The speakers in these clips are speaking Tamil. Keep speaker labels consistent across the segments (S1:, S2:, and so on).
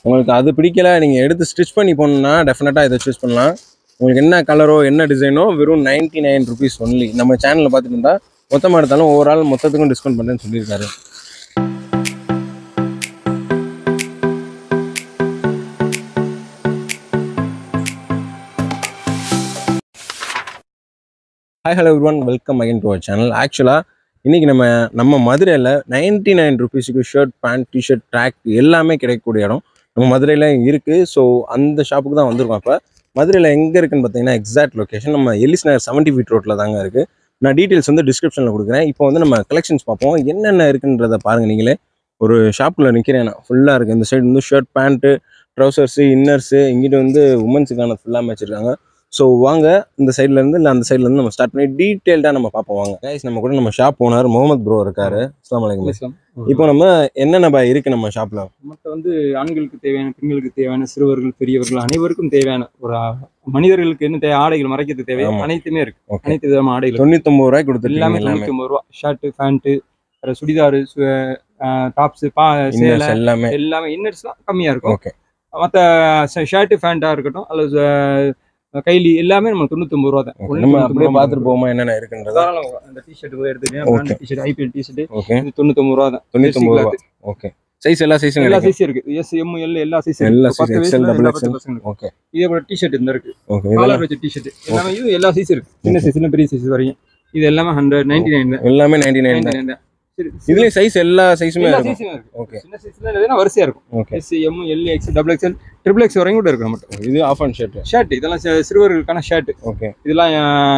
S1: உங்களுக்கு அது பிடிக்கல நீங்கள் எடுத்து ஸ்டிச் பண்ணி போகணுன்னா டெஃபினட்டாக இதை சூஸ் பண்ணலாம். உங்களுக்கு என்ன கலரோ என்ன டிசைனோ வெறும் 99 rupees ஒன்லி. நம்ம சேனலில் பார்த்துட்டு இருந்தால் மொத்தமாக எடுத்தாலும் ஓவரால் மொத்தத்துக்கும் டிஸ்கவுண்ட் பண்ணுறேன்னு சொல்லியிருக்காரு. Hi hello everyone, welcome again to our channel. ஆக்சுவலாக இன்றைக்கி நம்ம மதுரையில் 99 rupeesக்கு ஷர்ட், பேண்ட், டிஷர்ட், ட்ராக் எல்லாமே கிடைக்கக்கூடிய இடம் நம்ம மதுரையில் இருக்குது. ஸோ அந்த ஷாப்புக்கு தான் வந்திருக்கோம். இப்போ மதுரையில் எங்கே இருக்குன்னு பார்த்தீங்கன்னா எக்ஸாக்ட் லொக்கேஷன் நம்ம எல்லிஸ் நகர் 70 feet ரோட்டில் தாங்க இருக்குது. நான் டீட்டெயில்ஸ் வந்து டிஸ்கிரிப்ஷனில் கொடுக்குறேன். இப்போ வந்து நம்ம கலெக்ஷன்ஸ் பார்ப்போம். என்னென்ன இருக்குன்றதை பாருங்கள். நீங்களே ஒரு ஷாப்பில் நிற்கிறேன், நான் ஃபுல்லாக இருக்குது. இந்த சைடு வந்து ஷர்ட், பேண்ட்டு, ட்ரௌசர்ஸு, இன்னர்ஸு, இங்கிட்ட வந்து உமன்ஸுக்கான ஃபுல்லாக வச்சுருக்காங்க. ஸோ வாங்க இந்த சைட்லேருந்து இல்லை அந்த சைட்லேருந்து நம்ம ஸ்டார்ட் பண்ணி டீட்டெயில்டாக நம்ம பார்ப்போம். வாங்க கைஸ், நம்ம கூட நம்ம ஷாப் ஓனர் முகமது ப்ரோ இருக்காரு. அஸ்ஸலாமு அலைக்கும். இப்போ நம்ம என்னென்ன இருக்குது நம்ம ஷாப்பில்?
S2: மற்ற வந்து ஆண்களுக்கு தேவையான, பெண்களுக்கு தேவையான, சிறுவர்கள், பெரியவர்கள் அனைவருக்கும் தேவையான ஒரு மனிதர்களுக்கு என்ன ஆடைகள் மறைக்கிறது தேவை அனைத்துமே இருக்கு. அனைத்து விதமான ஆடைகள்
S1: 99 ரூபாய் கொடுத்து
S2: எல்லாமே 99 ரூபா. ஷர்ட்டு, பேண்ட்டு, சுடிதாரு, டாப்ஸு, சேலை எல்லாமே இன்னர்ஸ்லாம் கம்மியாக இருக்கும்.
S1: ஓகே.
S2: மற்ற ஷர்ட்டு, பேண்ட்டாக இருக்கட்டும் அல்லது கைலி எல்லாமே நம்ம 99 ரூபா தான்.
S1: நம்ம அப்படியே பார்த்துட்டு போமா என்னென்ன இருக்குன்றது.
S2: அந்த டிஷர்ட் போய் எடுத்துக்கிட்டேன். டிஷர்ட் ஐபிஎல் டிஷர்ட்
S1: ஓகே,
S2: 99 ரூபா தான்.
S1: 99 ரூபா. ஓகே. சைஸ் எல்லா சைஸும்
S2: இருக்கு. எஸ், எம், எல் எல்லா சைஸும் இருக்கு.
S1: XL, double XL. ஓகே.
S2: இதே போல டிஷர்ட் இந்த இருக்கு.
S1: ஓகே.
S2: காலர் வச்ச டிஷர்ட் எல்லாமே இது எல்லா சைஸ் இருக்கு. சின்ன சைஸ்ல பெரிய சைஸ் வரையும் இது எல்லாமே 199 தான்.
S1: எல்லாமே 99 தான். இதுல சைஸ் எல்லா சைஸுமே இருக்கு. ஓகே. சின்ன
S2: சைஸ்ல இல்லனா வரிசையா இருக்கும்.
S1: Okay.
S2: S, M, L, X, double XL, triple X வரையும் கூட இருக்கு நம்ம.
S1: இது ஆஃப் அண்ட் ஷர்ட்
S2: இதெல்லாம் சிறுவர்களுக்கான ஷர்ட்.
S1: ஓகே.
S2: இதெல்லாம்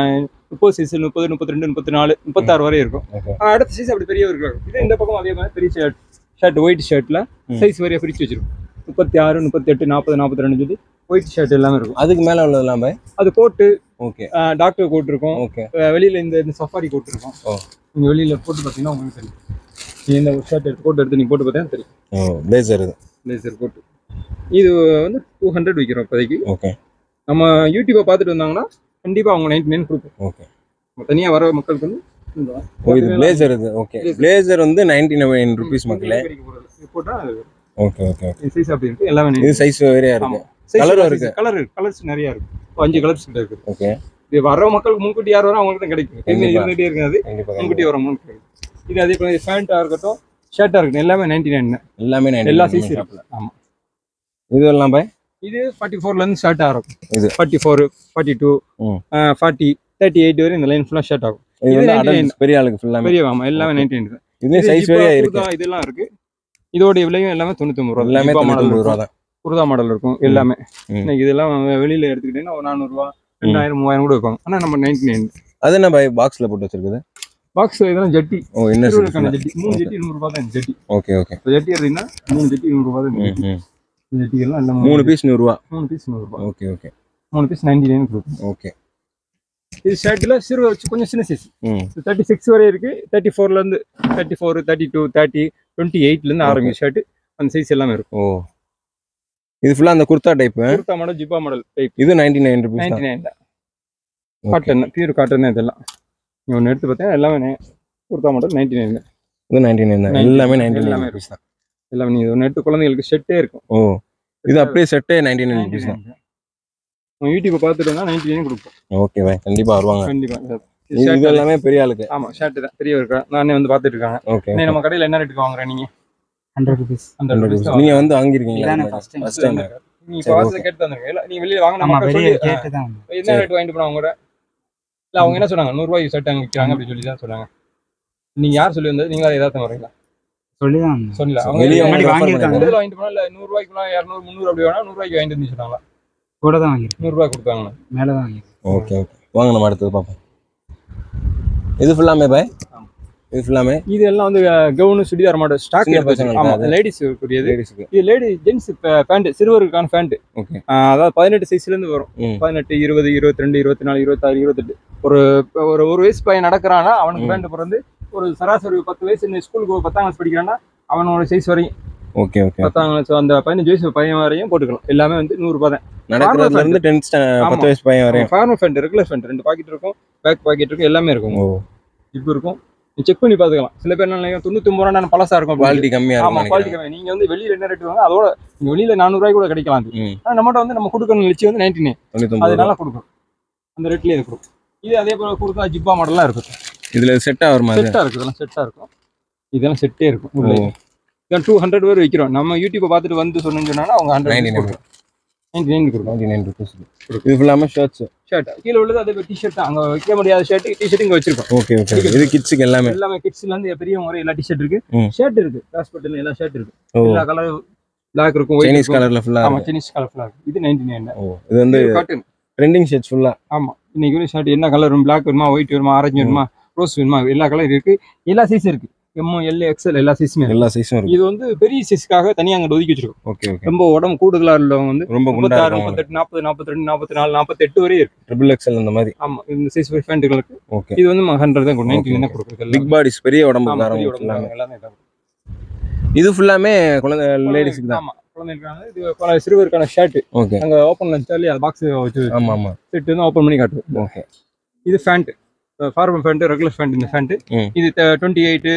S2: 30 சைஸ், 30, 32, 34, 36 வரை இருக்கும். அடுத்த சைஸ் அப்படி பெரியவர்கள். இது இந்த பக்கம் அதே மாதிரி பெரிய ஷர்ட் ஒயிட் ஷர்ட்ல சைஸ் வரையா பிரிச்சு வச்சிருக்கும். 36, 38, 40, 42 சொல்லி ஒயிட் ஷர்ட் எல்லாமே இருக்கும்.
S1: அதுக்கு மேல உள்ளதெல்லாம்
S2: அது கோட்டு.
S1: ஓகே.
S2: டாக்டர் கோட் இருக்கும்.
S1: ஓகே.
S2: வெளியில இந்த சஃபாரி கோட் இருக்கும். நீங்க வெளியில போட்டு பார்த்தீங்கன்னா உங்களுக்கு தெரியும். இந்த ஷர்ட் கோட் எடுத்து நீங்க போட்டு பார்த்தா தெரியும். பிளேசர் கோட் இது வந்து 200 விற்கிறோம் இப்போதைக்கு.
S1: ஓகே.
S2: நம்ம யூடியூப்பை பார்த்துட்டு வந்தாங்கன்னா கண்டிப்பா அவங்க 99 கொடுப்போம்.
S1: ஓகே.
S2: தனியா வர மக்களுக்கு வந்து
S1: இது பிளேசர். இது ஓகே. பிளேசர் வந்து 99 rupees மக்களே
S2: போட்டா.
S1: ஓகே. ஓகே.
S2: சைஸ் அப்படி இருக்கு. எல்லாமே
S1: இது சைஸ் வேறையா இருக்கு. கலரும் இருக்கு. கலர்ஸ்
S2: நிறைய இருக்கு. 5 கலர்ஸ் கிட்ட இருக்கு.
S1: ஓகே.
S2: இது வர மக்களுக்கு முன்கூட்டி யார் வர அவங்களுக்கு தான் கிடைக்கும். இருந்துட்டே இருக்காது. முன்கூட்டி வரவங்க கிடைக்கும். இது அதே போல பேண்டா இருக்கட்டும், ஷர்ட்டா இருக்கட்டும், எல்லாமே 99 தான்.
S1: எல்லாமே 99
S2: எல்லா சைஸ் இருக்கு. ஆமா.
S1: இதெல்லாம் பாய்
S2: இது 44 ல இருந்து ஸ்டார்ட் ஆகும். இது 44, 42, 40, 38 வரை இந்த லைன் ஃபுல்லா ஸ்டார்ட் ஆகும்.
S1: இது வந்து அடல்ட் பெரிய ஆளுக்கு ஃபுல்லா
S2: பெரிய. ஆமா, எல்லாமே 99 தான்.
S1: இது சைஸ் வேறையா இருக்கு.
S2: இதெல்லாம் இருக்கு. இதோட விலையும் எல்லாமே 99 ரூபாய்.
S1: எல்லாமே 99 ரூபாய் தான்.
S2: குர்தா மாடல் இருக்கும் எல்லாமே. இன்னைக்கு இதெல்லாம் வெளியில எடுத்துக்கிட்டீங்கன்னா 400 ரூபாய், 2000, 3000 கூட இருக்கும். ஆனா நம்ம 99. அது
S1: என்ன பாய் பாக்ஸ்ல போட்டு வச்சிருக்குது?
S2: பாக்ஸ் இதெல்லாம் ஜட்டி.
S1: என்ன
S2: ஜட்டி 3 ஜட்டி 100 ரூபாய் தான் ஜட்டி.
S1: ஓகே. ஓகே.
S2: ஜட்டி எடுத்தீங்கன்னா 3 ஜட்டி 100 ரூபாய் தான். ஜட்டி எல்லாம் எல்லாம்
S1: 3 பீஸ் 100 ரூபாய்.
S2: 3 பீஸ் 100 ரூபாய்.
S1: ஓகே. ஓகே.
S2: 3 பீஸ் 99 கொடுக்கும்.
S1: ஓகே.
S2: இது ஷர்ட்ல சிறு கொஞ்சம் சின்ன சைஸ் 36 வரை இருக்கு. 34 ல இருந்து 34, 32, 30, 28 ல இருந்து ஆரம்பிக்கும் ஷர்ட். அந்த சைஸ் எல்லாமே இருக்கும்.
S1: ஓ, இது ஃபுல்லா அந்த குர்தா டைப்.
S2: குர்தா மாடல், ஜிப்பா மாடல் டைப்.
S1: இது 99 rupees.
S2: 99 தான். காட்டன், பியூர் காட்டன் இதெல்லாம். நீ ஒன்னு எடுத்து பார்த்தா எல்லாமே குர்தா மாடல் 99 தான்.
S1: இது 99 தான். எல்லாமே 99 rupees தான்.
S2: எல்லாமே நீ ஒன்னு எடுத்து குழந்தைகளுக்கு செட்டே இருக்கும்.
S1: ஓ, இது அப்படியே செட்டே 99 rupees தான்.
S2: உங்க யூடியூப் பார்த்துட்டோம்னா 99 கொடுப்போம்.
S1: ஓகே பாய், கண்டிப்பா வருவாங்க.
S2: கண்டிப்பா.
S1: இது எல்லாமே பெரிய ஆளுக்கு.
S2: ஆமா, ஷர்ட் தான். பெரியவருக்கு நானே வந்து பார்த்துட்டு இருக்காங்க.
S1: ஓகே.
S2: நம்ம கடையில என்ன ரேட்டுக்கு வாங்குற நீங்க? 100 rupees.
S1: நீங்க வந்து வாங்கிருக்கீங்களா? First time.
S2: நீ பாஸ்ல கேட்டு வந்திருக்கீங்க. நீ வெளிய வாங்க நம்ம வெளிய கேட்டு தான். என்ன ரேட் வாங்கிட்டு போனா அவங்க? இல்ல அவங்க என்ன சொன்னாங்க? 100 ரூபாய் ஷர்ட் அங்க விக்கிறாங்க அப்படி சொல்லி தான் சொன்னாங்க. நீங்க யார் சொல்லி வந்தது? நீங்க ஏதாவது வரீங்களா? சொல்லிதான் சொல்லல. அவங்க வெளிய வாங்கிட்டாங்க. இதுல வாங்கிட்டு போனா இல்ல 100 ரூபாய்க்கு 200, 300 அப்படி வேணா 100 ரூபாய்க்கு வாங்கிட்டு வந்து சொன்னாங்களா? கூட தான் வாங்கி 100 ரூபாய் கொடுத்தாங்க. மேல தான் வாங்கி. ஓகே. ஓகே. வாங்க நம்ம அடுத்து பாப்போம். இது ஃபுல்லாமே பாய். இது ஃபுல்லாமே இது எல்லாம் வந்து கவுன், சுடிதார் மாடல் ஸ்டாக் இருக்கு. ஆமா, லேடிஸ் கூடியது. இது லேடி ஜென்ஸ் பேண்ட், சிறுவருக்கான பேண்ட். ஓகே. அதாவது 18 சைஸ்ல இருந்து வரும். 18, 20, 22, 24, 26, 28. ஒரு வயசு பையன் நடக்கிறானா அவனுக்கு பேண்ட் பிறந்து ஒரு சராசரி 10 வயசு ஸ்கூலுக்கு 10ஆம் கிளாஸ் படிக்கிறான்னா அவனோட சைஸ் வரையும். ஓகே. ஓகே. 10ஆம் கிளாஸ் அந்த 15 வயசு பையன் வரையும் போட்டுக்கலாம். எல்லாமே வந்து 100 ரூபாய் தான். நடக்கிறதுல இருந்து 10 வயசு பையன் வரையும். Formal pant, regular pant 2 pocket இருக்கும், பேக் பாக்கெட் இருக்கும், எல்லாமே இருக்கும். ஓ, இப்போ இருக்கும். நீ செக் பண்ணி பார்த்துக்கலாம். சில பேர் என்ன 99 ரூபா நான் பழசா இருக்கும்,
S1: குவாலிட்டி கம்மியா இருக்கும்.
S2: ஆமா குவாலிட்டி கம்மி. நீங்க வந்து வெளியில என்ன ரேட் வாங்க அதோட நீங்க வெளியில 400 ரூபாய் கூட கிடைக்கலாம். ஆனா நம்மகிட்ட வந்து நம்ம கொடுக்கணும் லிச்சி வந்து 99 அது நல்லா கொடுக்கும், அந்த ரேட்லயே இருக்கும். இது அதே போல கொடுத்தா ஜிப்பா மாடல்லாம் இருக்கும்.
S1: இதுல செட்டா வருமா?
S2: செட்டா இருக்கு, இதெல்லாம் செட்டா இருக்கும். இதெல்லாம் செட்டே இருக்கும். இதான் 200 பேர் விற்கிறோம். நம்ம யூடியூப்பை பார்த்துட்டு வந்து சொன்னா அவங்க 99
S1: rupees. இது ஃபுல்லாமே ஷர்ட்ஸ்.
S2: ஷர்ட் கீழே உள்ளது அதே டிஷர்ட் அங்க வைக்க முடியாத ஷர்ட் டிஷர்ட் இங்க வச்சிருக்கோம்.
S1: Okay okay. இது கிட்ஸ்க்கு எல்லாமே
S2: கிட்ஸ்ல இருந்து பெரியவங்க வரை எல்லா டிஷர்ட் இருக்கு, ஷர்ட் இருக்கு, கிராஸ் பட்டன் எல்லா ஷர்ட் இருக்கு. எல்லா கலர் பிளாக் இருக்கும்,
S1: சைனீஸ் கலர்ல ஃபுல்லா.
S2: ஆமா சைனீஸ் கலர் ஃபுல்லா இருக்கு. இது 99.
S1: இது வந்து காட்டன் ட்ரெண்டிங் ஷர்ட்ஸ் ஃபுல்லா.
S2: ஆமா இன்னைக்கு ஒரு ஷர்ட் என்ன கலர் வேணும், பிளாக் வேணுமா, ஒயிட் வேணுமா, ஆரஞ்சு வேணுமா, ரோஸ் வேணுமா, எல்லா கலர் இருக்கு. எல்லா சைஸ் இருக்கு, எம் எல் எக்ஸ்எல் எல்லா சைஸுமே இருக்கு. இது வந்து பெரிய சைஸ்க்காக தனியா அங்க ஒதுக்கி வச்சிருக்கோம்.
S1: Okay okay.
S2: ரொம்ப உடம்பு கூடுதலா உள்ளவங்க வந்து
S1: ரொம்ப
S2: 36 38 40 42 44 48 வரை இருக்கு.
S1: ட்ரிபிள் எக்ஸ்எல் அந்த மாதிரி.
S2: ஆமா இந்த சைஸ் பேண்ட்களுக்கு.
S1: ஓகே.
S2: இது வந்து 100 தான் 99 தான் கொடுக்குறது.
S1: பிக் பாடிஸ் பெரிய உடம்புக்காரங்க எல்லாமே. இது ஃபுல்லாமே குழந்தை லேடிஸ்க்கு தான்.
S2: ஆமா குழந்தைகளுக்கான இது சிறுவருக்கான ஷர்ட்.
S1: ஓகே.
S2: அங்க ஓபன் பண்ணி அது பாக்ஸ் வச்சு.
S1: ஆமா ஆமா.
S2: செட் வந்து ஓபன் பண்ணி காட்டுது.
S1: ஓகே.
S2: இது pant, formal pant, regular pant. இந்த பேண்ட் இது 28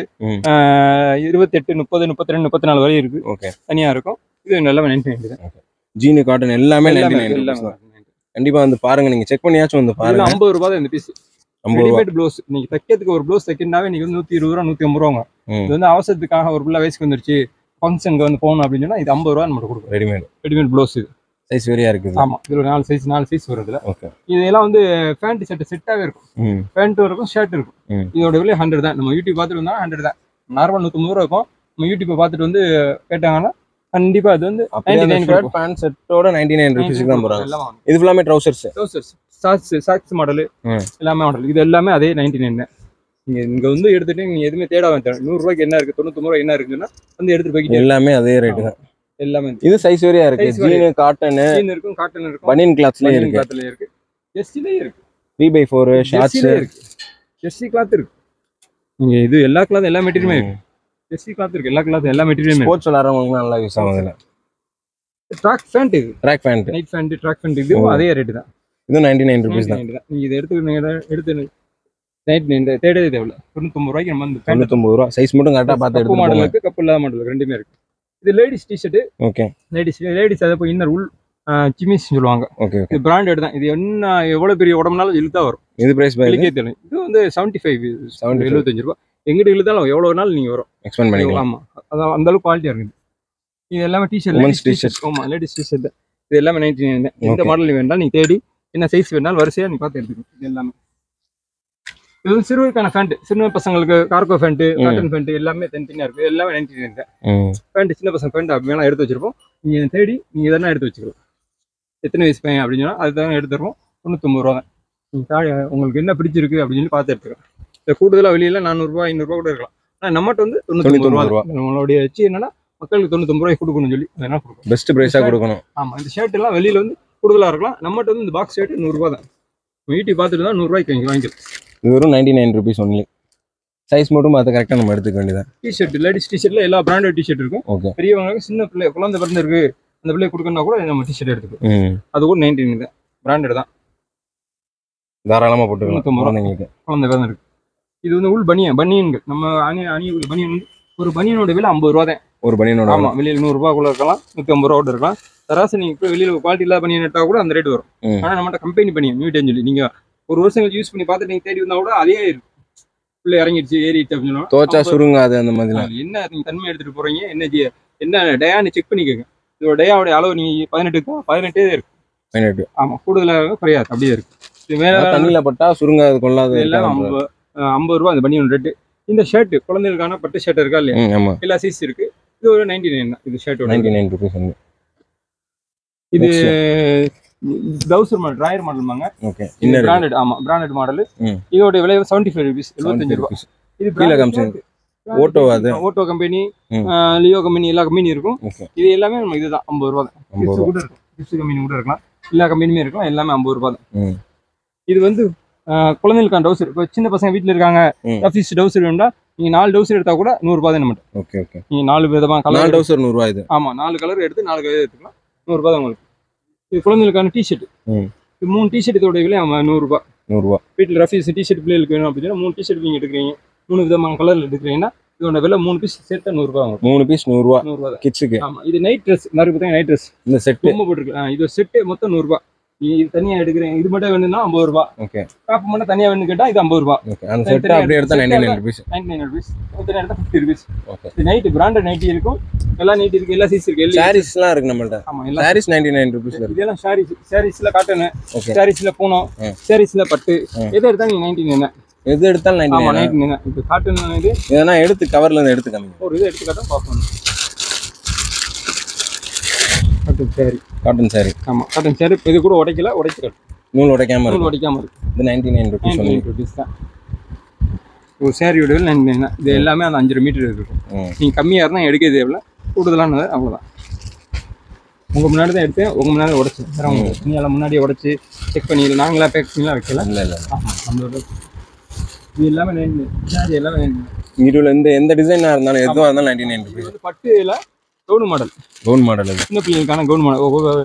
S2: 28 30 32 34 வரை இருக்கு. ஓகே. தனியா இருக்கும். இது நல்லா 99 தான்.
S1: ஜீன் காட்டன் எல்லாமே 99. கண்டிப்பா வந்து பாருங்க, நீங்க செக் பண்ணியாச்சும் வந்து பாருங்க.
S2: 50 ரூபாய் தான் இந்த பீஸ். ரெடிமேட் ப்ளவுஸ் நீங்க தைக்கிறதுக்கு ஒரு ப்ளவுஸ் தைக்கிறனாவே நீங்க வந்து 120 ரூபா 150 ரூபாங்க. இது வந்து அவசரத்துக்காக ஒரு பிள்ளை வயசுக்கு வந்துருச்சு ஃபங்க்ஷனுக்கு வந்து போகணும் அப்படின்னு சொன்னா இது 50 ரூபா நம்ம கொடுக்கும். Readymade blouse. இது சைஸ் வேறையா இருக்குது. ஆமா இதுல 4 சைஸ் வருதுல. ஓகே. இதெல்லாம் வந்து பேண்ட் ஷர்ட் செட்டாவே இருக்கும். பேண்ட்டும் இருக்கும், ஷர்ட் இருக்கும். இதோட விலை 100 தான். நம்ம யூடியூப் பார்த்துட்டு வந்தா 100 தான். நார்மல் 150 ரூபா இருக்கும். நம்ம யூடியூப்பை பார்த்துட்டு வந்து கேட்டாங்கன்னா கண்டிப்பா அது வந்து 99 ஷர்ட் பேண்ட் செட்டோட 99 ரூபீஸ்க்கு தான் போறாங்க. இது ஃபுல்லாமே ட்ரவுசர்ஸ் சாக்ஸ் மாடல் எல்லாமே மாடல். இது எல்லாமே அதே 99 தான். நீங்க இங்க வந்து எடுத்துட்டு நீங்க எதுவுமே தேட வேண்டாம். 100 ரூபாய்க்கு என்ன இருக்கு, 99 ரூபாய் என்ன இருக்குன்னா வந்து எடுத்துட்டு போய்க்கிட்டு எல்லாமே அதே ரேட் தான். எல்லாமே இது சைஸ் வேறையா இருக்கு. ஜீன் காட்டன் இருக்கும், காட்டன் இருக்கும், பனியன் கிளாத்ஸ்லயே இருக்கு, எஸ்சிலயே இருக்கு, 3/4 ஷார்ட்ஸ் இருக்கு, எஸ்சி கிளாத் இருக்கு. நீங்க இது எல்லா கிளாத் எல்லா மெட்டீரியலுமே இருக்கு. எஸ்சி கிளாத் இருக்கு, எல்லா கிளாத் எல்லா மெட்டீரியலுமே. ஸ்போர்ட்ஸ் விளையாடுறவங்களுக்கு நல்லா யூஸ் ஆகும். இதுல ட்ராக் பேண்ட், இது track pant, night pant, track pant இதுவும் அதே ரேட் தான். இது 99 ரூபீஸ் தான். நீங்க இத எடுத்து 99 தேடவே தேவையில்ல. 99 ரூபாய்க்கு நம்ம இந்த 99 ரூபாய் சைஸ் மட்டும் கரெக்டா பார்த்து எடுத்து மாடலுக்கு கப் இல்லாத மாடல் ரெண்டுமே இருக்கு. இது லேடிஸ் டி-ஷர்ட். ஓகே. லேடிஸ் அத போய் இன்னர் உள் சிமிஸ் சொல்லுவாங்க. ஓகே. இது பிராண்டட் தான். இது என்ன எவ்வளவு பெரிய உடம்புனாலும் இழுத்தா வரும். இது பிரைஸ் பைக்கே தெரியும். இது வந்து 75 ரூபாய். எங்கிட்ட இழுத்தாலும் எவ்வளவு நாள் நீங்க வரும் எக்ஸ்பெண்ட் பண்ணிக்கலாம். ஆமா அதான் அந்த அளவுக்கு குவாலிட்டியா இருக்குது. இது எல்லாமே டி-ஷர்ட், லேடிஸ் டி-ஷர்ட். ஆமா லேடிஸ் டி-ஷர்ட். இது எல்லாமே 99 தான். இந்த மாடல் நீ வேண்டாம் நீ தேடி என்ன சைஸ் வேணாலும் வரிசையா நீ பார்த்து எடுத்துக்கோ. இது எல்லாமே இது வந்து சிறுவருக்கான பேண்ட். சின்ன பசங்களுக்கு கார்கோ பேண்ட், காட்டன் பேண்ட் எல்லாமே தனித்தனியா இருக்கு. எல்லாமே 99 தான். பேண்ட் சின்ன பசங்க பேண்ட் அப்படின்னா எடுத்து வச்சிருப்போம். நீங்க தேடி நீங்க இதெல்லாம் எடுத்து வச்சுக்கலாம். எத்தனை வயசு பையன் அப்படின்னு சொன்னா அதுதான் எடுத்துருப்போம். 99 ரூபா தான். உங்களுக்கு என்ன பிடிச்சிருக்கு அப்படின்னு சொல்லி பார்த்து எடுத்துக்கலாம். இந்த கூடுதலா வெளியில 400 ரூபாய் 500 ரூபா கூட இருக்கலாம். ஆனா நம்மகிட்ட வந்து 99 ரூபா. நம்மளுடைய வச்சு என்னன்னா மக்களுக்கு 99 ரூபாய் கொடுக்கணும்னு சொல்லி அதனால கொடுக்கும். பெஸ்ட் பிரைஸா கொடுக்கணும். ஆமா இந்த ஷர்ட் எல்லாம் வெளியில வந்து கூடுதலா இருக்கலாம். நம்மகிட்ட வந்து இந்த பாக்ஸ் ஷர்ட் 100 ரூபா தான். வீட்டுக்கு பார்த்துட்டு தான் 100 ரூபாய்க்கு வாங்கிக்கலாம். இது வெறும் 99 ரூபீஸ் ஒன்லி. சைஸ் மட்டும் பார்த்து கரெக்டாக நம்ம எடுத்துக்க வேண்டியதான். டி-ஷர்ட் லேடிஸ் டி-ஷர்ட்ல எல்லா பிராண்டட் டி-ஷர்ட் இருக்கும். ஓகே. பெரியவங்களுக்கு சின்ன பிள்ளை குழந்தை பிறந்து இருக்கு அந்த பிள்ளை கொடுக்கணும்னா கூட நம்ம டி-ஷர்ட் எடுத்துக்கணும். அது கூட 99 தான். பிராண்டட் தான். தாராளமாக போட்டுக்கலாம். குழந்தைங்களுக்கு குழந்தை பிறந்து இருக்கு. இது வந்து உள் பனியன்கள் நம்ம அணியக்கூடிய பனியன். ஒரு பனியனோட விலை 50 ரூபா தான். ஒரு பனியனோட. ஆமா வெளியில் 100 ரூபாய்க்குள்ள இருக்கலாம், 150 ரூபா கூட இருக்கலாம். சராசரி நீங்க இப்போ வெளியில குவாலிட்டி இல்லாத பனியன் எடுத்தா கூட அந்த ரேட் வரும். ஆனா நம்மகிட்ட கம்பெனி பனியன் நியூட்டன் சொல்லி நீங்க ஒரு வருஷம் யூஸ் பண்ணி பார்த்துட்டு நீங்க தேடி வந்தா கூட அதே இருக்கும். உள்ள இறங்கிடுச்சு ஏறிடுச்சு அப்படின்னு தோச்சா சுருங்காது அந்த மாதிரி. என்ன நீங்க தன்மை எடுத்துட்டு போறீங்க என்ன டயான்னு செக் பண்ணிக்கோங்க. இதோட டயாவோட அளவு நீங்க 18 இருக்கு. 18. ஆமா கூடுதலாக குறையாது அப்படியே இருக்கு. இது மேல தண்ணியில பட்டா சுருங்காது கொள்ளாது. எல்லாம் 50 ரூபா அந்த பனியன் ரேட்டு. இந்த ஷர்ட் குழந்தைகளுக்கான பட்டு ஷர்ட் இருக்கா இல்லையா எல்லா சைஸ் இருக்கு. இது ஒரு 99 தான். இது ஷர்ட் 99 ரூபீஸ். இது ட்ரவுசர் மாடல், டிராயர் மாடல்மாங்க. ஓகே. இந்த பிராண்டட். ஆமா பிராண்டட் மாடல். இதோட விலை 75 ரூபீஸ், 75 ரூபாய். இது கீழ கம்பெனி ஓட்டோ, அது ஓட்டோ கம்பெனி, லியோ கம்பெனி எல்லா கம்பெனி இருக்கும். இது எல்லாமே நம்ம இதுதான் 50 ரூபாய் தான். கிட்ஸ் கூட இருக்கும், கிட்ஸ் கம்பெனி கூட இருக்கலாம், எல்லா கம்பெனியுமே இருக்கலாம், எல்லாமே 50 ரூபாய் தான். இது வந்து குழந்தைகளுக்கான டவுசர். இப்போ சின்ன பசங்க வீட்டில் இருக்காங்க, ஆஃபீஸ் டவுசர் வேணும்னா நீங்க 4 டவுசர் எடுத்தா கூட 100 ரூபாய் தான் நம்மகிட்ட. Okay okay. நீங்க 4 விதமா கலர் டவுசர் 100 ரூபாய் இது. ஆமா 4 கலர் எடுத்து 4 கலர் எடுத்துக்கலாம், 100 ரூபாய் தான் உங்களுக்கு. இது குழந்தைகளுக்கான டி-ஷர்ட். இது 3 டி-ஷர்ட் இதோட விலை 100 ரூபாய். 100 ரூபாய். வீட்டில் ரஃபீஸ் டி-ஷர்ட் பிள்ளைகளுக்கு வேணும் அப்படின்னு 3 டி-ஷர்ட் நீங்க எடுக்கிறீங்க, 3 விதமான கலர்ல எடுக்கிறீங்கன்னா இதோட விலை 3 பீஸ் சேர்த்தா 100 ரூபாய் வரும்.
S1: 3 பீஸ் 100 ரூபாய்.
S2: 100 ரூபாய்.
S1: கிட்ஸ்க்கு.
S2: ஆமா. இது நைட் Dress. எல்லாரும் பார்த்தீங்கன்னா நைட் Dress.
S1: இந்த செட்
S2: ரொம்ப போட்டுருக்கு. இது செட் மொத்தம் 100 ரூபாய். நீ இது தனியா எடுக்கிறீங்க. இது மட்டும் வேணும்னா 50 ரூபாய்.
S1: ஓகே.
S2: டாப் மட்டும் தனியா வேணும்னு கேட்டா இது 50 ரூபாய்.
S1: ஓகே. அந்த செட் அப்படியே எடுத்தா 99 rupees.
S2: 99 rupees. மொத்தம் எடுத்தா 50 rupees.
S1: ஓகே.
S2: இது நைட் பிராண்டட் நைட்டி இருக்கும். எல்லா நைட்டி இருக்கு. எல்லா சைஸ் இருக்கு.
S1: சாரீஸ்லாம் இருக்கு நம்மள்ட்ட.
S2: ஆமா. எல்லா
S1: சாரீஸ் 99 rupees இருக்கு.
S2: இதெல்லாம் சாரீஸ்ல காட்டன்,
S1: ஓகே.
S2: சாரீஸ்ல பூனம், சாரீஸ்ல பட்டு. எதை எடுத்தா நீங்க 99.
S1: எது எடுத்தாலும் 99.
S2: ஆமா 99. இது காட்டன் இது.
S1: இதனா எடுத்து கவர்ல இருந்து எடுத்து காமிங்க.
S2: ஒரு இது எடுத்து காட்டா பாப்போம். காட்டன் சாரி.
S1: காட்டன் சாரி.
S2: ஆமா. காட்டன் சாரி இது கூட உடைக்கல, உடைச்சிரு.
S1: நூல் உடைக்காம இருக்கு.
S2: நூல் உடைக்காம இருக்கு.
S1: இது 99 rupees.
S2: 99 rupees தான். ஒரு சாரியோட விலை 99. இது எல்லாமே அந்த 5 மீட்டர் இருக்கும். நீங்க கம்மியா இருந்தா எடுக்க தேவையில்ல. கூடுதலானது அவ்வளவுதான். உங்க முன்னாடி தான் எடுத்தேன், உங்க முன்னாடி உடைச்சேன். நீங்க எல்லாம் முன்னாடியே உடைச்சு செக் பண்ணி நாங்களா பேக் பண்ணிலாம் வைக்கல.
S1: இல்ல இல்ல.
S2: ஆமா. நம்மளோட இது எல்லாமே 99. சாரி எல்லாமே 99.
S1: இதுல எந்த டிசைனா இருந்தாலும் எதுவா இருந்தாலும் 99 rupees.
S2: இது வந்து பட்டுல கவுன் மாடல்.
S1: கவுன் மாடல் இது.
S2: சின்ன பிள்ளைகளுக்கான கவுன் மாடல்.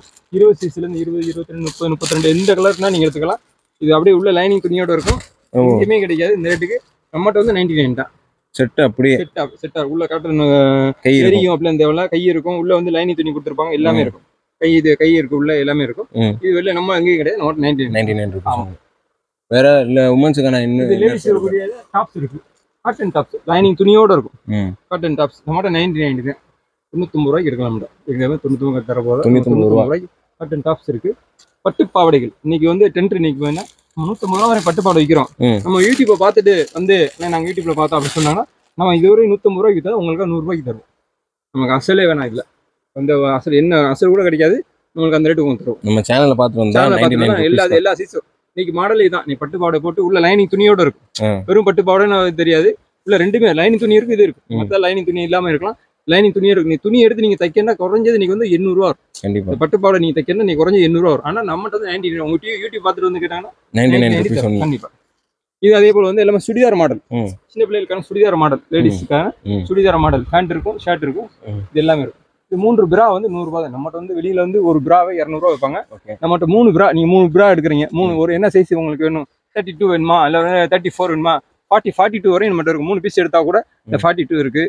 S2: 20 சைஸ்ல இருந்து 20, 22, 30, 32 எந்த கலர்னா நீங்க எடுத்துக்கலாம். இது அப்படியே உள்ள லைனிங் துணியோட இருக்கும். எதுவுமே கிடைக்காது இந்த ரேட்டுக்கு. நம்மகிட்ட வந்து 99 தான்.
S1: செட் அப்படியே
S2: செட் உள்ள காட்டன் கை இருக்கும். அப்படியே தேவையில்ல. கை இருக்கும். உள்ள வந்து லைனிங் துணி கொடுத்துருப்பாங்க. எல்லாமே இருக்கும். கை இருக்கு உள்ள எல்லாமே இருக்கும். இது வெளில நம்ம அங்கேயும் கிடையாது. நம்மகிட்ட
S1: 99 rupees. வேற இல்ல உமன்ஸ்க்கான இன்னும்
S2: லேடிஸ் கூடிய டாப்ஸ் இருக்கு. காட்டன் டாப்ஸ் லைனிங் துணியோட இருக்கும். காட்டன் டாப்ஸ் நம்மகிட்ட 99 தான். 99 ரூபாய்க்கு எடுக்கலாம். நம்ம 99 தர போதும். 99 ரூபாய்க்கு காட்டன் டாப்ஸ் இருக்கு. பட்டு பாவடைகள் இன்னைக்கு வந்து டென்ட் இன்னைக்கு வேணா 150 ரூபா வரை பட்டு பாவடை விற்கிறோம். நம்ம யூடியூப்பை பார்த்துட்டு வந்து நாங்கள் யூடியூப்ல பார்த்தோம் அப்படின்னு சொன்னாங்கன்னா நம்ம இதுவரை 150 ரூபாய்க்கு தரோம். உங்களுக்கு 100 ரூபாய்க்கு தருவோம். நமக்கு அசலே வேணாம். இல்லை அந்த அசல் என்ன அசல் கூட கிடைக்காது. உங்களுக்கு அந்த ரேட்டு உங்களுக்கு தருவோம்.
S1: நம்ம சேனல்ல பார்த்து வந்தா
S2: எல்லா சீஸும் இன்னைக்கு மாடல் இதுதான். நீ பட்டு பாவடை போட்டு உள்ள லைனிங் துணியோட இருக்கும். வெறும் பட்டு பாவடைன்னு தெரியாது. உள்ள ரெண்டுமே லைனிங் துணி இருக்கு. இது இருக்கு. மொத்த லைனிங் துணி இல்லாம இருக்கலாம். லைனிங் துணி இருக்கு. நீ துணி எடுத்து நீங்க தைக்கணும்னா குறைஞ்சது நீங்க வந்து 800 ரூபா வரும்.
S1: கண்டிப்பா.
S2: பட்டு பாவடை நீங்க தைக்கணும்னா நீ குறைஞ்ச 800 ரூபா வரும். ஆனா நம்மகிட்ட வந்து 99. உங்க யூடியூப் பார்த்துட்டு வந்து கேட்டாங்கன்னா
S1: 99 rupees.
S2: கண்டிப்பா. இது அதே போல வந்து எல்லாமே சுடிதார் மாடல். சின்ன பிள்ளைகளுக்கான சுடிதார் மாடல். லேடிஸ்க்கான சுடிதார் மாடல். பேண்ட் இருக்கும், ஷர்ட் இருக்கும். இது எல்லாமே இருக்கும். இது 3 பிரா வந்து 100 ரூபாய் தான். நம்மகிட்ட வந்து வெளியில வந்து ஒரு பிராவை 200 ரூபா வைப்பாங்க. நம்மகிட்ட 3 பிரா. நீங்க 3 பிரா எடுக்கிறீங்க. ஒரு என்ன சைஸ் உங்களுக்கு வேணும்? 32 வேணுமா இல்ல 34 வேணுமா? 42 வரையும் நம்மகிட்ட இருக்கு. 3 பீஸ் எடுத்தா கூட இந்த 42 இருக்கு.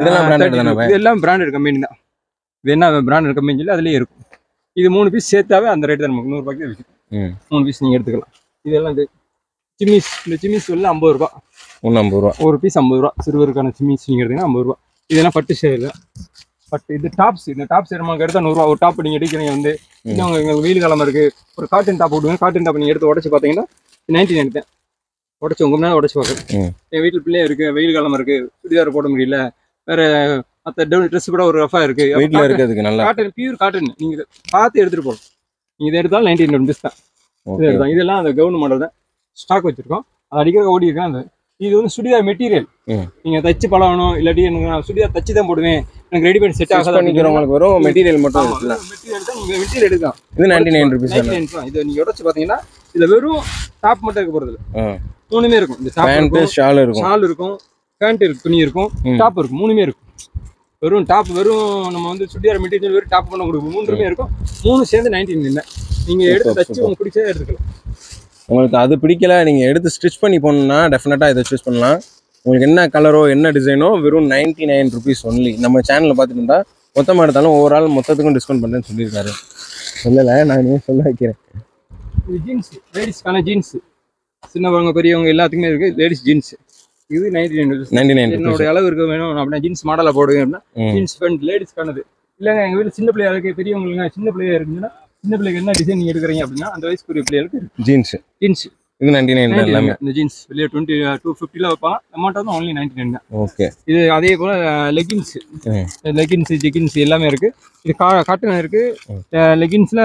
S2: இதெல்லாம் பிராண்டட் கம்பெனி தான். இது என்ன பிராண்டட் கம்பெனி சொல்லி அதுலயே இருக்கும். இது 3 பீஸ் சேர்த்தாவே அந்த ரேட் தான் நமக்கு 100 ரூபாய்க்கு விற்கும். 3 பீஸ் நீங்க எடுத்துக்கலாம். இதெல்லாம் இது சிம்மிஸ். இந்த சிம்மிஸ் வந்து 50 ரூபா.
S1: 50 ரூபா.
S2: ஒரு பீஸ் 50 ரூபா. சிறுவருக்கான சிம்மிஸ் நீங்க எடுத்தீங்கன்னா 50 ரூபா. இதெல்லாம் பட்டு சேர் தான். பட் இது டாப்ஸ். இந்த டாப்ஸ் நமக்கு எடுத்தா 100 ரூபா. ஒரு டாப் நீங்க எடுக்கிறீங்க வந்து எங்களுக்கு வெயில் காலமா இருக்கு. ஒரு காட்டன் டாப் போடுங்க. காட்டன் டாப் நீங்க எடுத்து உடச்சு பாத்தீங்கன்னா 99 எடுத்தேன். உடச்சு உங்க முன்னாடி உடச்சு பார்க்குறேன். என் வீட்டில் பிள்ளையா இருக்கு. வெயில் காலமா இருக்கு. சுடிதார் போட முடியல. வேற மற்ற ட்ரெஸ் கூட ஒரு ரஃபா இருக்கு.
S1: வீட்டில் இருக்கிறதுக்கு நல்லா
S2: காட்டன் பியூர் காட்டன் நீங்க பார்த்து எடுத்துட்டு போகலாம். நீங்க இதை எடுத்தாலும் 99 rupees தான். இது எடுத்தோம். இதெல்லாம் அந்த கவுன் மாடல் தான். ஸ்டாக் வச்சிருக்கோம். அது அடிக்கிற ஓடி இருக்கேன். அந்த இது வந்து சுடிதார் மெட்டீரியல். நீங்க தச்சு பழகணும். இல்லாட்டி எனக்கு நான் சுடிதார் தச்சு தான் போடுவேன். எனக்கு ரெடிமேட் செட் ஆகாது.
S1: உங்களுக்கு வரும் மெட்டீரியல் மட்டும்
S2: மெட்டீரியல் தான். நீங்க மெட்டீரியல் எடுக்கலாம்.
S1: இது 99 rupees.
S2: இது நீங்க உடச்சு பாத்தீங்கன்னா இதுல வெறும் டாப் மட்டும் இருக்க போறது இல்லை. 3மே இருக்கும். இந்த
S1: பேண்ட் ஷால் இருக்கும்.
S2: ஷால் இருக்கும். பேண்ட் இருக்கு. துணி இருக்கும். டாப் இருக்கும். 3மே இருக்கும். வெறும் டாப் வெறும் நம்ம வந்து சுடிதார் மெட்டீரியல் வெறும் டாப் பண்ண கொடுக்கும். 3மே இருக்கும். 3 சேர்ந்து 99 இல்லை. நீங்க எடுத்து தச்சு உங்களுக்கு பிடிச்சதே எடுத்துக்கலாம்.
S1: உங்களுக்கு அது பிடிக்கல நீங்க எடுத்து ஸ்டிச் பண்ணி போடணும்னா டெஃபினட்டா இதை சூஸ் பண்ணலாம். உங்களுக்கு என்ன கலரோ என்ன டிசைனோ வெறும் 99 rupees ஒன்லி. நம்ம சேனல்ல பார்த்துட்டு இருந்தா மொத்தமாக எடுத்தாலும் ஓவரால் மொத்தத்துக்கும் டிஸ்கவுண்ட் பண்ணுறேன்னு சொல்லியிருக்காரு. சொல்லலை, நான் சொல்ல வைக்கிறேன்.
S2: இது ஜீன்ஸ். லேடிஸ்க்கான ஜீன்ஸ். சின்னவங்க பெரியவங்க எல்லாத்துக்குமே இருக்கு. Ladies jeans. இது 99 rupees. என்னோட அளவு இருக்க வேணும் அப்படின்னா ஜீன்ஸ் மாடலா போடுவேன் அப்படின்னா ஜீன்ஸ் பேண்ட் லேடிஸ்க்கானது. இல்லைங்க எங்க வீட்டில் சின்ன பிள்ளையா இருக்கு. பெரியவங்களுக்கு சின்ன பிள்ளையா இருக்குன்னா சின்ன பிள்ளைக்கு என்ன டிசைன் நீங்க எடுக்கிறீங்க அப்படின்னா அந்த வயசுக்குரிய பிள்ளைகளுக்கு ஜீன்ஸ். இது 99 எல்லாமே. இந்த ஜீன்ஸ் வெளியே 250 வைப்பாங்க. நம்மகிட்ட வந்து ஒன்லி 99 தான். ஓகே. இது அதே போல லெகின்ஸ், ஜெகின்ஸ் எல்லாமே இருக்கு. இது காட்டன் இருக்கு. லெகின்ஸ்ல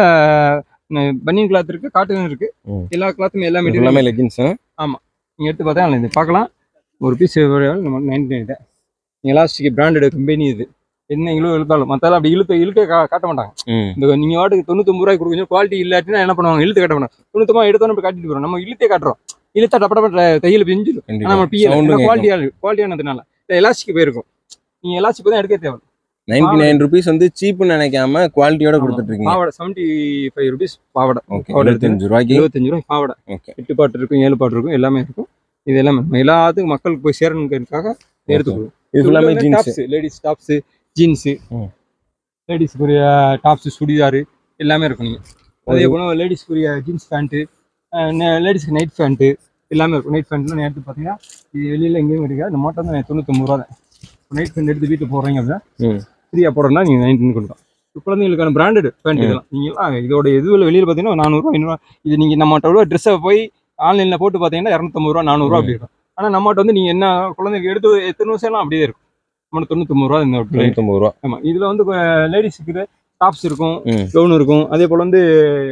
S2: பனியன் கிளாத் இருக்கு, காட்டன் இருக்கு. எல்லா கிளாத்துமே எல்லா மெட்டீரியல் லெகின்ஸ். ஆமா, நீங்க எடுத்து பார்த்தா இது பார்க்கலாம். ஒரு பீஸ் நம்ம 99 தான். Elastic branded company. இது என்ன இழுத்தாலும் மற்ற அப்படி இழுக்க காட்ட மாட்டாங்க. இந்த நீங்க வாட்டுக்கு 99 ரூபாய்க்கு கொடுக்கணும். குவாலிட்டி இல்லாட்டினா என்ன பண்ணுவாங்க? இழுத்து காட்ட மாட்டாங்க. 99 எடுத்தோன்னு போய் காட்டிட்டு போறோம். நம்ம இழுத்தே காட்டுறோம். இழுத்தா டப்பட தையல் பிஞ்சிடும். நம்ம குவாலிட்டியானதுனால எலாஸ்டிக் போயிருக்கும். நீங்க எலாஸ்டிக் தான் எடுக்க தேவை.
S1: 99 rupees வந்து சீப்னு நினைக்காம குவாலிட்டியோட கொடுத்துட்டு இருக்கீங்க.
S2: பாவடை 75 rupees பாவடை.
S1: 75 ரூபாய்க்கு
S2: 75 ரூபாய் பாவடை. 8 பாட்டு இருக்கும், 7 பாட்டு இருக்கும், எல்லாமே இருக்கும். இது எல்லாமே எல்லாத்துக்கும் மக்களுக்கு போய் சேரணுங்கிறதுக்காக எடுத்துக்கணும்.
S1: இது ஃபுல்லாமே ஜீன்ஸ்,
S2: லேடிஸ் டாப்ஸ், ஜீன்ஸ், லேடிஸ்க்குரிய டாப்ஸ், சுடிதாரு எல்லாமே இருக்கும். நீங்கள் அதே போல லேடிஸ்க்குரிய ஜீன்ஸ் பேண்ட்டு, லேடிஸ்க்கு நைட் பேண்ட்டு எல்லாமே இருக்கும். நைட் பேண்ட்லாம் எடுத்து பார்த்தீங்கன்னா இது வெளியில் எங்கேயும் கிடைக்காது. இந்த மாட்டம் தான் 99 ரூபா தான். நைட் பேண்ட் எடுத்து வீட்டில் போடுறீங்க அப்படின்னா ஃப்ரீயாக போடுறோம்னா நீங்கள் 19 கொடுக்கலாம். குழந்தைங்களுக்கான பிராண்டட் பேண்ட் இதெல்லாம். நீங்கள் இதோட இதுவில் வெளியில் பார்த்தீங்கன்னா 400 500. இது நீங்கள் நம்மகிட்ட ட்ரெஸ்ஸை போய் ஆன்லைனில் போட்டு பார்த்தீங்கன்னா 250 ரூபா 400 ரூபா அப்படி இருக்கும். ஆனால் நம்மகிட்ட வந்து நீங்கள் என்ன குழந்தைக்கு எடுத்து எத்தனை வருஷம்லாம் அப்படியே இருக்கும். நம்ம 99 ரூபா இந்த
S1: 99 ரூபா.
S2: ஆமாம். இதில் வந்து லேடிஸுக்கு டாப்ஸ் இருக்கும், கவுன் இருக்கும். அதே போல் வந்து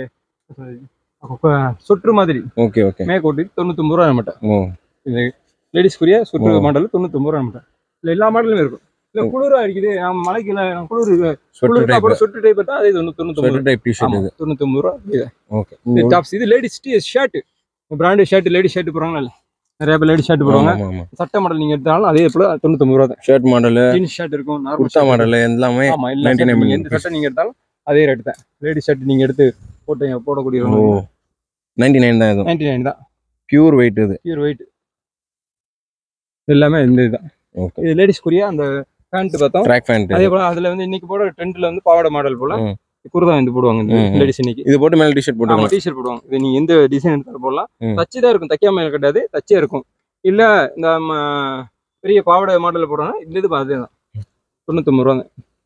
S2: சொட்டு மாதிரி மேற்கோட்டு 99 ரூபா நம்மகிட்ட. இது லேடிஸ்க்குரிய சொட்டு மாடல் 99 ரூபா நம்மகிட்ட. இல்லை எல்லா மாடலுமே இருக்கும். இல்லை குளிராக இருக்குது, நம்ம மலைக்கு குளிர் சொட்டு டைப் பார்த்தா அது 99 ரூபா. டாப்ஸ் இது ladies shirt, branded shirt, ladies shirt போடுறாங்களா, நிறைய பேர் லேடிஸ் ஷர்ட் போடுவாங்க. சட்டை மாடல் நீங்கள் எடுத்தாலும் அதே போல 99 ரூபா தான். ஷர்ட் மாடல், ஜீன்ஸ் ஷர்ட் இருக்கும், நார்மல் மாடல் எல்லாமே. ஆமாம், எல்லா எந்த சட்டை நீங்கள் எடுத்தாலும் அதே ரேட்டு தான். லேடிஸ் ஷர்ட் நீங்கள் எடுத்து போடக்கூடிய
S1: 99 தான்.
S2: 99 தான்.
S1: Pure weight. இது
S2: பியூர் வெயிட் எல்லாமே இந்த இதுதான். இது லேடிஸ்க்குரிய அந்த பேண்ட் பார்த்தோம், ட்ராக் பேண்ட். அதே போல அதில் வந்து இன்னைக்கு போட ட்ரெண்டில் வந்து பாவாடை மாடல் போல குர்தா வந்து போடுவாங்க லேடிஸ். இன்னைக்கு இது போட்டு மேலே டிஷர்ட் போடுவாங்க. டிஷர்ட் போடுவாங்க. இது நீங்கள் எந்த டிசைன் எடுத்தாலும் போடலாம். தச்சு தான் இருக்கும், தைக்காம கிடையாது, தச்சே இருக்கும். இல்லை இந்த பெரிய பாவாடை மாடலில் போடுறாங்க. இந்த இது அதே தான் 99 ரூபாங்க.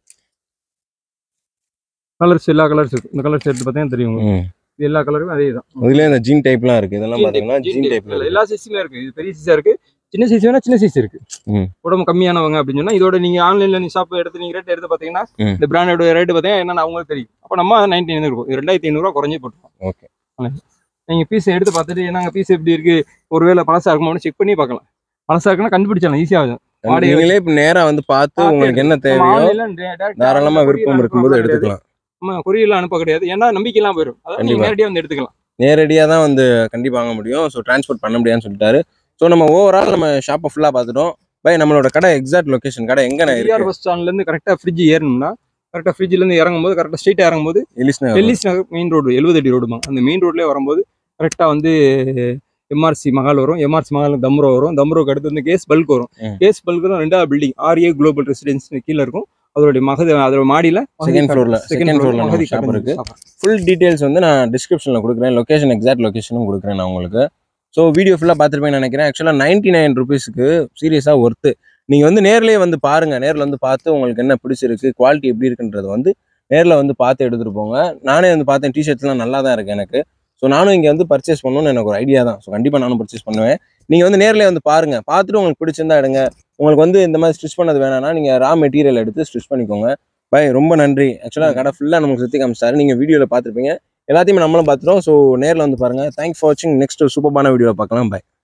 S2: கலர்ஸ் எல்லா கலர்ஸ் இருக்கும். இந்த கலர்ஸ் எடுத்து பார்த்தீங்கன்னா தெரியும். இது எல்லா கலருக்கும் அதே தான். இதுல இந்த ஜீன் டைப்லாம் இருக்கு. இதெல்லாம் பார்த்தீங்கன்னா ஜீன் டைப்ல எல்லா சைஸ்லயும் இருக்கு. இது பெரிய சைஸா இருக்கு, சின்ன சைஸ் வேணா சின்ன சைஸ் இருக்கு. உடம்பு கம்மியானவங்க அப்படின்னு சொன்னா இதோட நீங்க ஆன்லைன்ல நீ ஷாப் எடுத்து நீங்க ரேட் எடுத்து பாத்தீங்கன்னா இந்த பிராண்டோட ரேட் பாத்தீங்கன்னா என்னன்னு அவங்களுக்கு தெரியும். அப்ப நம்ம 99 இருக்கும். 2500 ரூபா குறைஞ்சி போட்டுருவோம். ஓகே, நீங்க பீஸ் எடுத்து பார்த்துட்டு என்னங்க பீஸ் எப்படி இருக்கு, ஒருவேளை பழசா இருக்குமோ செக் பண்ணி பார்க்கலாம். பழசா இருக்குன்னா கண்டுபிடிச்சலாம், ஈஸியா ஆகும். நீங்களே நேரா வந்து பார்த்து உங்களுக்கு என்ன தேவையோ தாராளமா விருப்பம் இருக்கும்போது எடுத்துக்கலாம். கொரியர்ல அனுப்ப கிடையாது, ஏன்னா நம்பிக்கைலாம் போயிடும். அதாவது நீங்க நேரடியாக வந்து எடுத்துக்கலாம். நேரடியாக தான் வந்து கண்டிப்பாக வாங்க முடியும். ஸோ டிரான்ஸ்போர்ட் பண்ண முடியாதுன்னு சொல்லிட்டாரு. ஸோ நம்ம ஓவரால் நம்ம ஷாப்பை ஃபுல்லாக பார்த்துட்டோம். பை நம்மளோட கடை எக்ஸாக்ட் லொகேஷன் கடை எங்கே இருக்கு? பஸ் ஸ்டாண்ட்லேருந்து கரெக்டாக ஃப்ரிட்ஜ் ஏறணும்னா கரெக்டாக ஃப்ரிட்ஜ்லேருந்து இறங்கும்போது கரெக்டாக ஸ்ட்ரெயிட்டாக இறங்கும்போது எல்லிஸ் நகர் மெயின் ரோடு 70 அடி ரோடுமா. அந்த மெயின் ரோட்லேயே வரும்போது கரெக்டாக வந்து எம்ஆர்சி மஹால் வரும். எம்ஆர்சி மஹால் தம்ரோ வரும். தம்ரோக்கு அடுத்து வந்து கேஸ் பல்க் வரும். கேஸ் பல்க் தான் 2வது பில்டிங் RA குளோபல் ரெசிடென்ஸ் கீழே இருக்கும். அதோட அதோட மாடியில் செகண்ட் ஃப்ளோரில் ஷாப் இருக்கு. ஃபுல் டீடைல்ஸ் வந்து நான் டிஸ்கிரிப்ஷனில் கொடுக்குறேன். லொக்கேஷன் எக்ஸாக்ட் லொக்கேஷனும் கொடுக்குறேன் நான் உங்களுக்கு. ஸோ வீடியோ ஃபுல்லாக பார்த்துருப்பேன்னு நினைக்கிறேன். ஆக்சுவலாக 99 ருபீஸ்க்கு சீரியஸாக ஒர்த்து. நீங்கள் வந்து நேர்லேயே வந்து பாருங்கள். நேரில் வந்து பார்த்து உங்களுக்கு என்ன பிடிச்சிருக்கு, குவாலிட்டி எப்படி இருக்குன்றது வந்து நேரில் வந்து பார்த்து எடுத்துகிட்டு போங்க. நானே வந்து பார்த்தேன், டிஷர்ட்ஸ்லாம் நல்லா தான் இருக்குது எனக்கு. ஸோ நானும் இங்கே வந்து பர்ச்சேஸ் பண்ணணும்னு எனக்கு ஒரு ஐடியா தான். ஸோ கண்டிப்பாக நானும் பர்ச்சேஸ் பண்ணுவேன். நீங்கள் வந்து நேரில் வந்து பாருங்கள், பார்த்துட்டு உங்களுக்கு பிடிச்சிருந்தா எடுங்க. உங்களுக்கு வந்து இந்த மாதிரி ஸ்டிச் பண்ணது வேணாம்னா நீங்கள் ரா மெட்டீரியல் எடுத்து ஸ்டிச் பண்ணிக்கோங்க. பை, ரொம்ப நன்றி. ஆக்சுவலாக கடை ஃபுல்லாக நமக்கு சுற்றி காமிச்சாரு. நீங்கள் வீடியோவில் பார்த்துருப்பீங்க, எல்லாத்தையுமே நம்மளும் பார்த்துட்டோம். ஸோ நேரில் வந்து பாருங்கள். தேங்க்ஸ் ஃபார் வாட்சிங். நெக்ஸ்ட் சூப்பரான வீடியோவை பார்க்கலாம். பை.